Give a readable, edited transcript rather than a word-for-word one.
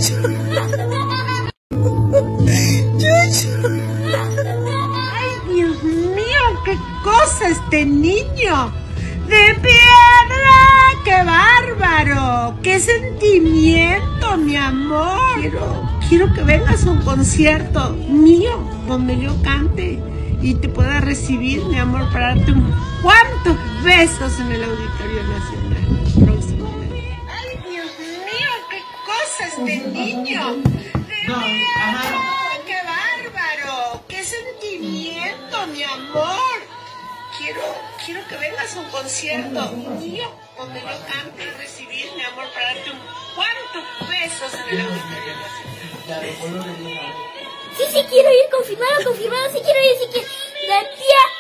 Ay, Dios mío, qué cosa este niño. ¡De piedra! ¡Qué bárbaro! ¡Qué sentimiento, mi amor! Quiero que vengas a un concierto mío donde yo cante y te pueda recibir, mi amor, para darte unos cuantos besos en el Auditorio Nacional próximamente. ¡Ay, Dios mío! ¡Qué cosa este niño! ¡De piedra! ¡Qué bárbaro! ¡Qué sentimiento, mi amor! Quiero que vengas a un concierto mío donde yo cante y recibir, mi amor, para darte unos cuantos besos en el Auditorio Nacional. Sí, quiero ir, confirmado, sí quiero ir, La tía